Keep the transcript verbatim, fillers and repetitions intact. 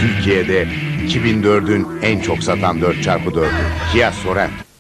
Türkiye'de iki bin dördün en çok satan dört çarpı dördü Kia Sorento.